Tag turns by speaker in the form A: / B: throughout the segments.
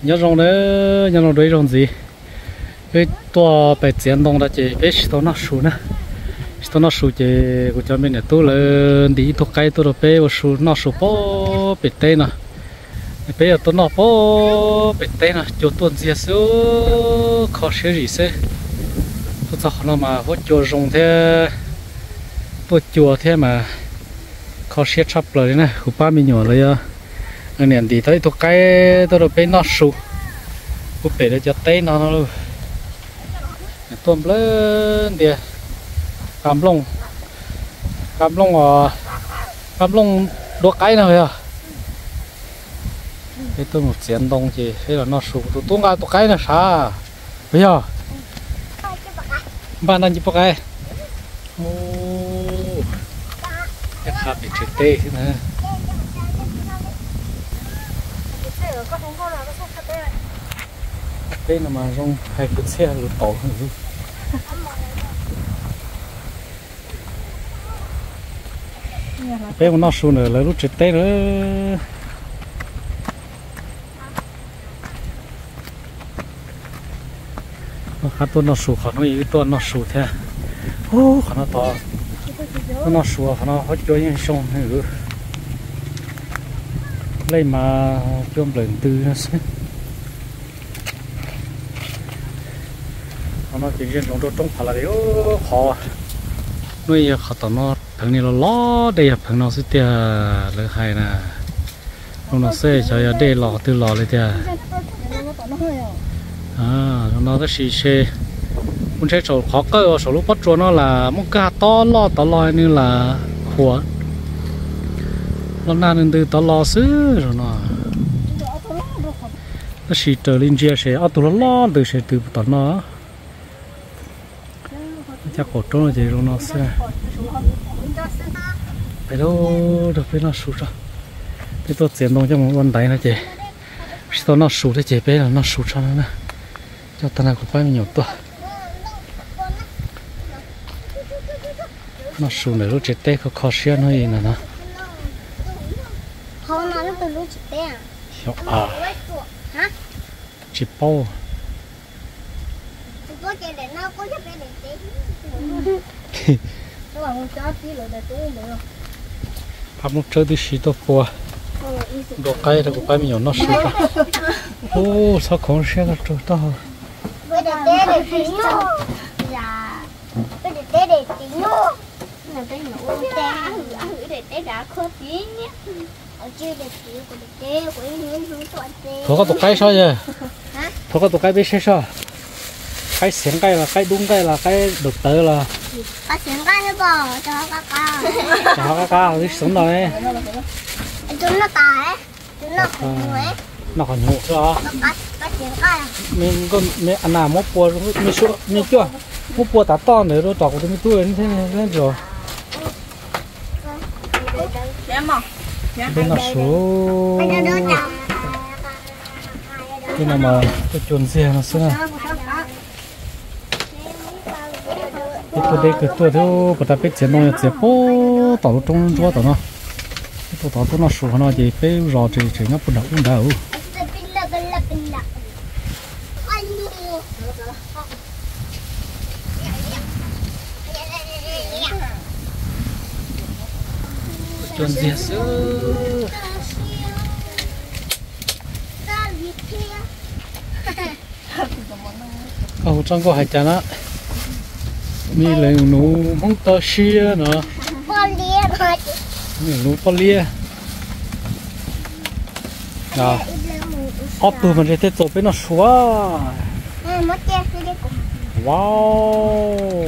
A: nhớ rong đấy nhớ rong đấy rong gì cái tua bể tiền đông đã chỉ bể số nó số nè số nó số chỉ của cho mình là tôi là đi thuộc cái tôi là bể số nó số bó bể tây nè bể ở tôi nó bó bể tây nè cho tôi gì số khó xử gì thế tôi cho nó mà hỗ trợ rong thế tôi chùa thế mà khó xử chắp lại nè của ba mình nhỏ rồi anh em đi tới thuộc cái tôi là bể nó số của bể để cho tây nó luôn tôm lớn đi cam lông đua cái nào vậy cái tôi một chén đông chị hay là nó sụp tôi tung ra cái là sao bây giờ bạn đang chụp cái ô cái hạt bị chết tê thế này đây là mà trong hai cái xe lụt tổ hơn bé nó xuống nữa lấy lúc chết tê nữa hai tuần nó xuống nó ít tuần nó xuống thế ô nó to nó xuống nó hết cho những sông nữa lấy mà chôm lần tư nó sẽ nó chỉ riêng trong phải là điều khó nuôi khó tao nó thằng này nó ló đây thằng nó sẽ tia lợi hại nè nó sẽ cho đây lò từ lò lên tia nó cái xì xê muốn chơi sổ khó cơ sổ lúc bắt chuột nó là muốn cá to lo như là hùa nó nan từ to lo xứ rồi nó xì trở lên chia sẻ ở tụi nó lo từ sẻ từ tao nó chắc cổ trốn là gì rồi nó sẽ phải đâu được phải nó sụt ra cái tôi tiền đông cho một con đáy nó chị sau nó sụt thế chị bé là nó sụt ra nữa cho ta nào cũng phải nhiều tuổi nó sụt để lúc chết tê có khó xuyên hay gì nữa nó
B: không nó từ lúc chết tê
A: à
B: hả
A: chỉ bao
B: có chơi để nó có giúp để tê nó bảo con chó tí rồi để tê nữa
A: hấp một chơi từ xí to qua đồ cây là cũng phải nhiều nó sụt ra ô sao không xe cái chỗ to
B: bây giờ tê để tí nữa là bây giờ tê để tí nữa là tê nữa tê để tê đã khó tí nhé ở chơi để tí của tê của những thứ toàn tê
A: thôi có đồ cây sao vậy thôi có đồ cây biết sao cái xiên cây là cái đúng cây là cái được tự là
B: cái xiên cây nó bò cho cá
A: cá biết sống rồi
B: chúng nó tải chúng nó khủng ấy
A: nó còn nhụ rồi
B: cái xiên cây
A: mình con mẹ ăn nào mốt bùa mình xuống mình chưa mốt bùa tạt to nữa rồi tọt của tôi tôi thế này rồi bên nó số cái nào mà cái chuồn xe nó sẽ tôi đây cái tôi theo cái ta biết chuyện nó sẽ bố tao trong chỗ tao nó tôi tao tôi nó số nó gì phải rõ chỉ nó bún đậu chuồn xe sữa trong có hai chén á mi lấy nụ mông to xia nữa mi nụ polia à ốp từ mình sẽ tổ bên nó xóa wow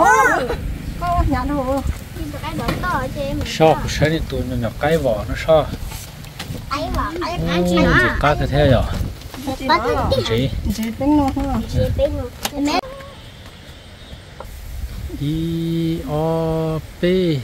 A: sao cũng sẽ đi tụi nó cái vỏ nó sao cá cái thế rồi chị I O P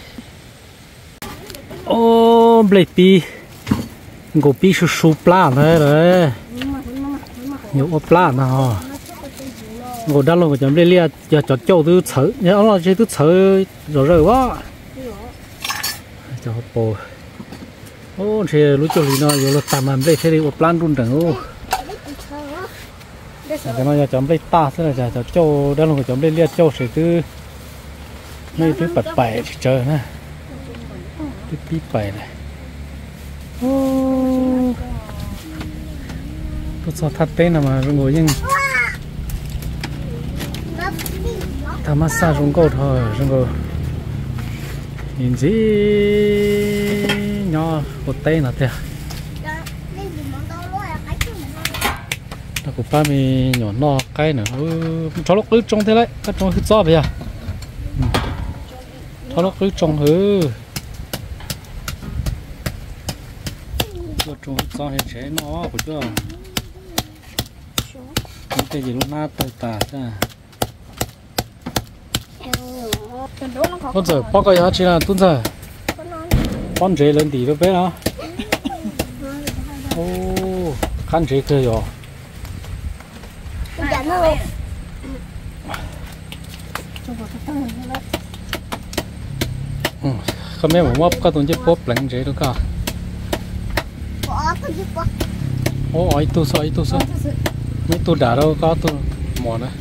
A: ô blade pi ngô pi su su pla thế đấy nhiều ô pla nào ngô đa luôn chấm lên lia giờ chọn châu thứ thở nhớ nó chơi thứ thở rồi quá cho bò ô thì lúc chơi nó giờ là tạm làm đây thế đi ô plan luôn chẳng ô cái nó chấm lấy ta thế là chả châu đó là chấm lấy liệt châu sẽ từ mấy thứ bật bậy chờ nè cái tí bậy này tôi sao thắt tên mà ngồi nhưng tham massage rung câu thôi rung câu nhìn gì nhỏ một tên là thế nó cũng ba mi nhỏ no cái nữa cho nó cứ trông thế đấy các trông cứ cho bây giờ cho nó cứ trông hứ trông cho hết chế nó của chưa cái gì lúc na tơi tả ra con giờ bao cái gì là tuần giờ con chế lên tí đâu biết hả ô khăn chế cơ rồi không biết một mốc có tuần chế bóp lạnh chế đâu cả ô ấy tu sơ mấy tu đã đâu có tu mòn đấy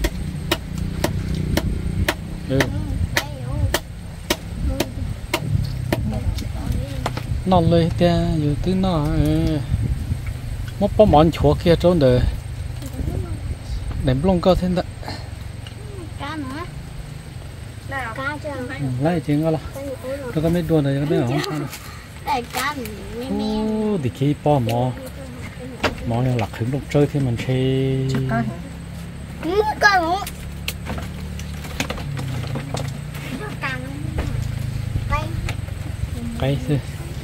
A: nó lấy tiaอยู่từ nó mốc bó mòn chúa kia trốn đời đem lông cơ thêm đấy
B: cá nữa cá chưa
A: lấy chuyện đó nó có mấy đuôi này nó biết không
B: đây cá
A: ô thì khi bó mò yang lạc hứng lúc chơi thì mình chơi
B: con
A: cái thôi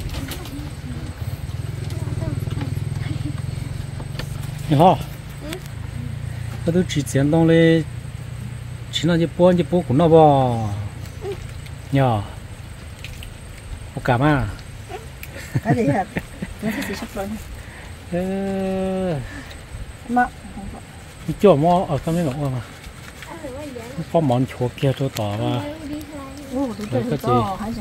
A: 你好这都之前当嘞去那些播股那吧呀不干嘛
C: cái gì hả nó sẽ sắp rồi mà
A: chỗ mò ở cái mấy lỗ mà có món chua kia cho tỏ mà
C: cái gì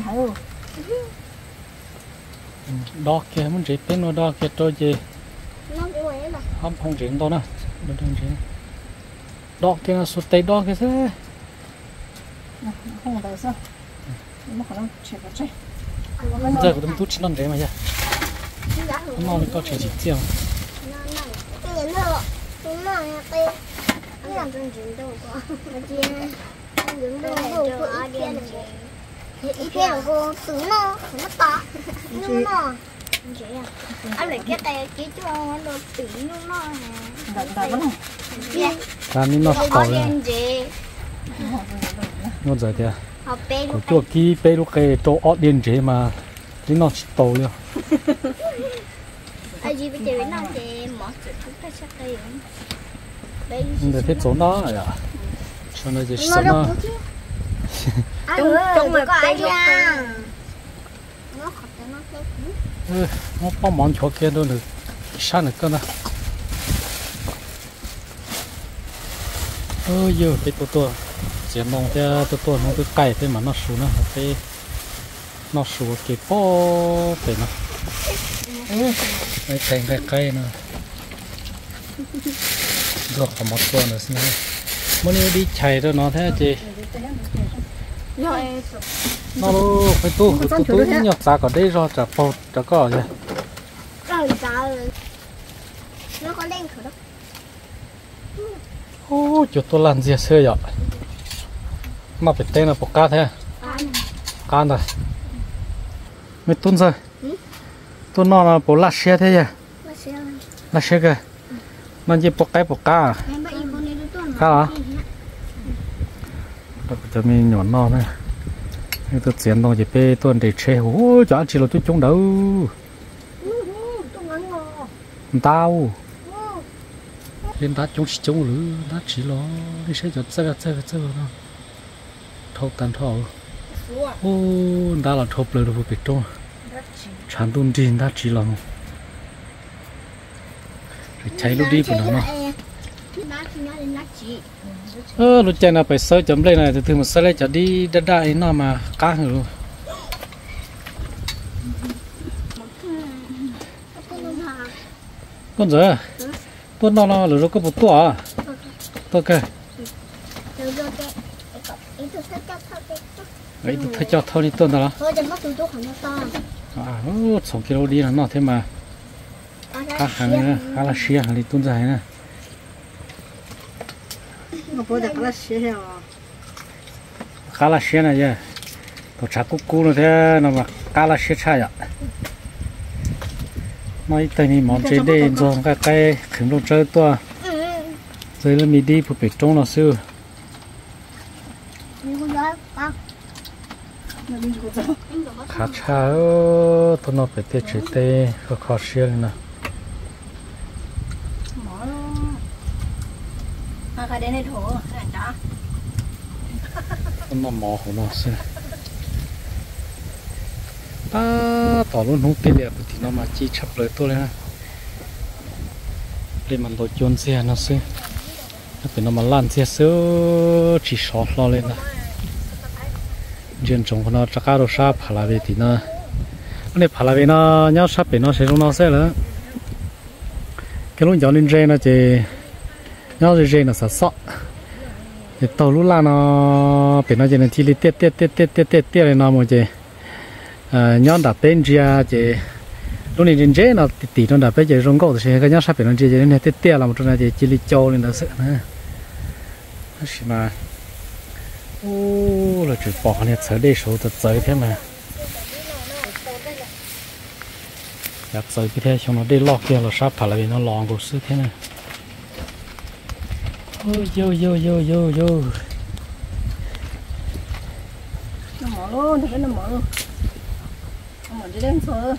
A: đo kia muốn chỉ biết nó đo kia cho gì không chuyện đâu nè đo kia nó sụt tay đo kia thế
C: không phải sao nó khả năng chèn vào chơi
A: giờ cũng tút trên đấy mà nha nó có chỉ chiều
B: 一片有个毒呢，什么打？弄呢？anh lấy cái tay chỉ cho nó tự nó
A: ta nên nó tỏ ra nó giờ thì của chỗ kia bé lúc cái chỗ ở điện chế mà thì nó tỏ luôn
B: ai gì bây giờ nó thì mở sự chúng ta sẽ đây
A: để thế chỗ đó à cho nó gì sống nó
B: trong mà có ai
A: nó có món chỗ kia đâu được sao được cơ nè ôi giờ cái tôi chỉ mong cho tôi nó cứ cày thế mà nó sù nó cái nó sù cái po cái nó cái thành cái cây nữa được có một tuần rồi xin muốn đi chạy cho nó thế chị nó phải tu nhặt giá còn đây rồi trả bột trả cỏ rồi
B: nó có đen khử đó
A: ô chỗ tôi làm gì xưa vậy mà phải tên là bột cá thế can rồi mấy tuần rồi tuần nó là bột lá xe thế vậy lá xe kìa nó chỉ bột cá cá hả cho mình nhỏ non này nhưng tôi chuyển đồng chỉ pe tuần để chơi ô chả chỉ là tôi trúng đâu tao lên đá trúng lử đá chỉ lo đi chơi cho chơi nó thâu tan thâu ô đá là thâu lử được bị trúng chán tuần đi đá chỉ lòng cháy lúc đi của nó lúc chạy là phải sơ chấm đây này từ từ một sơ đây chả đi đất đại nó mà cá hử con giờ tuần nó lửa có một tua tôi kêu
B: rồi rồi cái ý tôi sẽ cho thao cái
A: ấy tôi thấy cho thâu đi tuần đó
B: thôi đừng mất tụi tôi không nó to
A: à nó 6 kg đi là nó thế mà khá hàng khá là xia hàng đi tuần dài nè
C: nó bố đã là xé heo
A: khá là xia này chứ tôi chả cú nó thế nó mà khá là xia chai ạ nói tới này món chế đây rồi cái khẩn đồ chơi to rồi là mình đi phụ bị trông nó xưa khá cha tôi nó phải tiết chế tê có khó xia nè
C: cái đấy này thổ đã
A: nó mò của nó xưa ta tỏ luôn không tiền liệu thì nó mà chỉ chập lời tôi ha lên mặt đồ chôn xe nó xưa nó phải nó mà lan xe xưa chỉ sót lo lên nè riêng trồng của nó chắc cao đồ sa phá lại về thì nó này phá lại về nó nhau sắp về nó sẽ trong nó sẽ là cái lúc nhỏ lên dây nó chỉ nhau dây nó sợ sọ thì tàu lúc là nó về nó chỉ là thi tiết này nó một chỉ nhau đặt bên kia chỉ lúc này trên dây nó tỉ nó đặt bên chỉ rong gạo thì cái nhau sắp về nó chỉ nên tiết là một trong này chỉ li châu lên đó sợ nữa mà ô là chỉ bỏ này chơi đây số thật chơi thế màอยากchơi cái thế cho nó đi lọt kia là sắp phải là vì nó lòn của sư thế này yo
C: nó mở luôn thì nó mở luôn nó mở đi lên sờ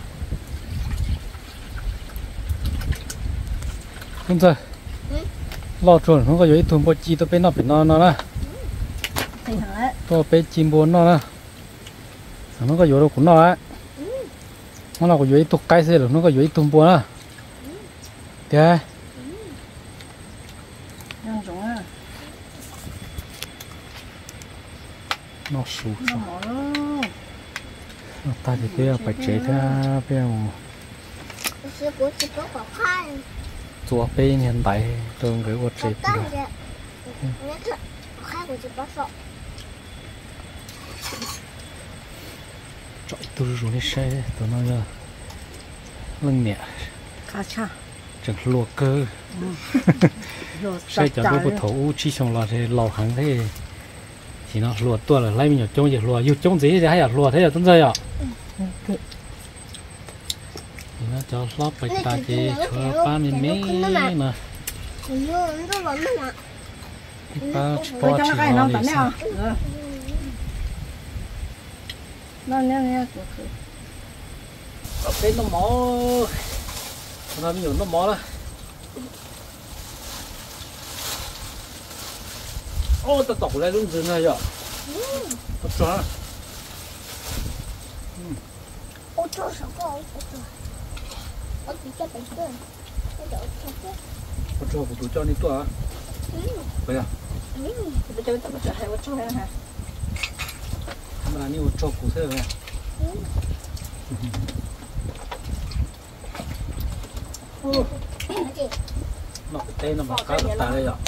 A: đúng rồi lọt chuẩn không có gì thùng bò chi tôi bên nó phải nó nè tôi bé chim bồn nó nè nó có vô đâu cũng nó á nó là có vô tục cái gì rồi nó có vô tôm bồn á thế nó sụt nó ta thì cái phải chế theo bây chùa bên hiện tại tôi gửi qua chế trời tôi rồi đi xe đấy tôi nói là lưng nhẹ
C: cá cha
A: chẳng lùa cơ xe cho tôi có thấu chi xong là thì lò hàng thế thì nó lùa tua là lấy mình trông gì lùa yêu trông gì thì hay là lùa thế là tốt rồi ạ thì nó cho lót bạch ta thì cho ba mình mấy mà ba bỏ chỉ lo đi sao
C: nó
A: ở bên nó mỏ nó nhiều nó mỏ đó ô tao tọc lại luôn rừng này rồi tao cho
B: ô cho sao có ô chỉ cho bảy tuổi
A: ô cho của cho đi tuổi à vậy à
C: bây giờ tao hay cho hay hả
A: mà như ô cho của thế này nó cái tên nó mà cá được ta đây rồi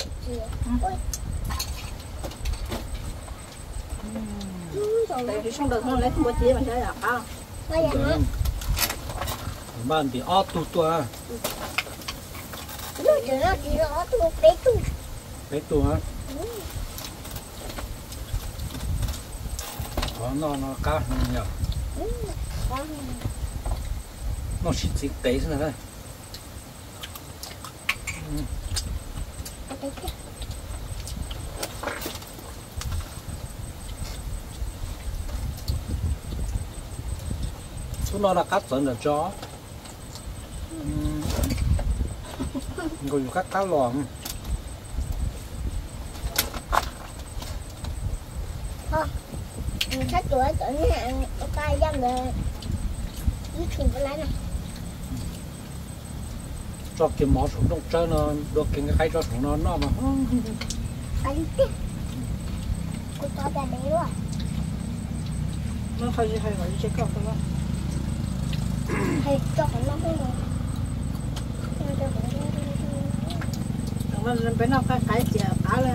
C: tại vì xong được nó lấy không có chia mà chơi à không
A: bạn thì ót tu tua bé tu hả nó cá nhiều nó chỉ tế thế này đây chúng nó là cắt dẫn là chó rồi cắt cá lòm
B: sách tuổi tự nhiên tay dâm rồi dưới thuyền cái lấy này
A: cho cái mỏ xuống trong chơi nó được cái khay cho xuống nó mà
B: anh tiếp cô to ra đấy rồi
C: nó hay gọi chế cọc thôi hay
B: cho nó không rồi
C: nó nó bên nó cái chè cá lên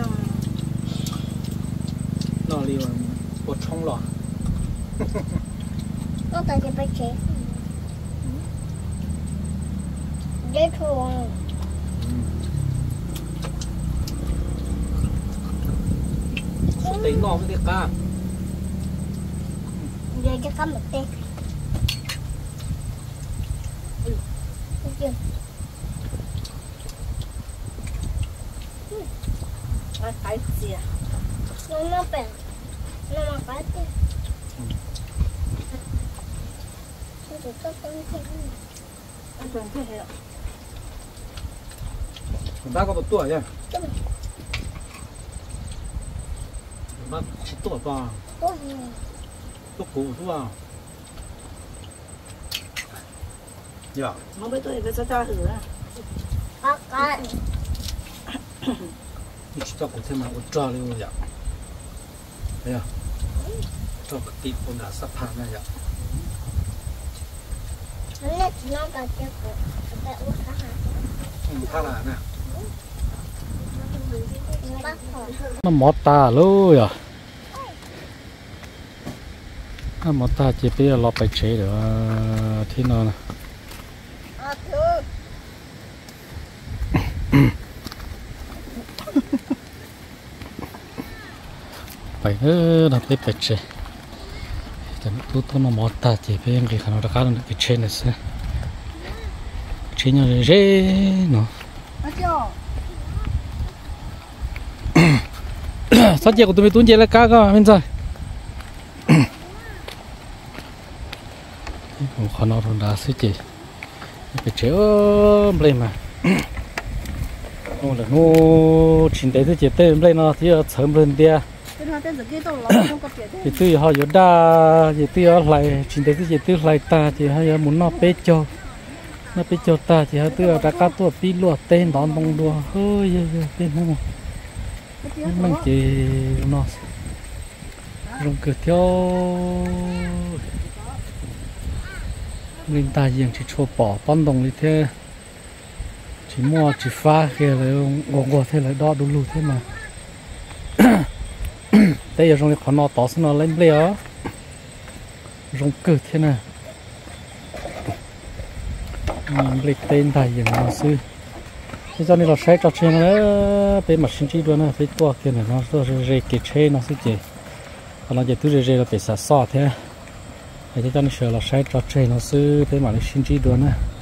A: nó đi mà bột冲lọ
B: nó ta chỉ phải chế dễ thương
A: tính ngon cái cá
B: giờ cho cá một tí
C: cái chè
B: nó bèn nó mà cái tí nó có con thêm
C: ăn toàn thế hệ
A: đã có một tuổi chưa đã tuổi ba tuổi cũ đúng không dạ
C: nó biết tôi phải cho hử à
B: cái
A: cho cụ thêm mà một trò luôn vậy thấy không cho cái tít con đã sắp hàng này vậy
B: nó cả cái cổ cái uống cá
A: khác là nè
B: nó
A: mót ta luôn à nó mót ta chỉ biết là lọt bài chế được thế nào nè phải nữa là biết bài chế cho nó tốt nó mót ta chỉ biết cái khả năng nó cá nó cái chế này sẽ chế nhau dễ nó sao chị của tụi mình tuôn chế là cá cơ bên dưới một con nó đã xí chị cái chế lên mà nó là nó chín tới thì chế tên lên nó thì sớm lên dia thì tôi họ giờ đa thì tôi lại chín tới thì tôi lại ta thì hay muốn nó bê cho ta thì hay tôi đã cá tua pi lúa tên đón bông đua hơi tên không mình chỉ nó dùng cửa theo mình ta riêng chỉ cho bỏ bón đồng đi thế chỉ mua chỉ pha kia là ngồi thế là đo đủ thế mà đây là trong cái nó tỏ nó lên bia dùng cửa thế này mình lịch tên ta riêng nó sư thế cho nên là sẽ cho trên nó bên mặt sinh chi luôn á phía tua kia này nó rơi cái trên nó sẽ gì còn nó giờ thứ rơi là phải xả xỏ thế thế cho nên là sẽ cho trên nó sẽ bên mặt sinh chi luôn á